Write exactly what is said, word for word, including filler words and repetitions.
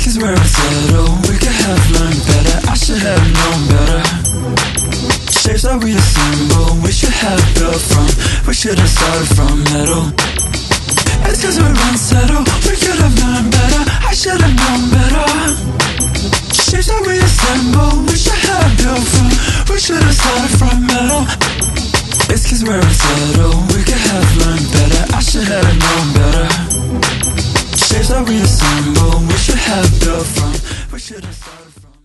cause we're unsettled. We could have learned better, I should have known better. Shapes that we assemble, we should have built from. We should have started from metal. It's cause we're unsettled. We could have learned better, I should have known better. Shapes that we assemble, we should have built from. We should have started from metal. It's cause we're unsettled. We could have learned better, I should have known better. Shapes that we assemble, we should have built from. We should have started from.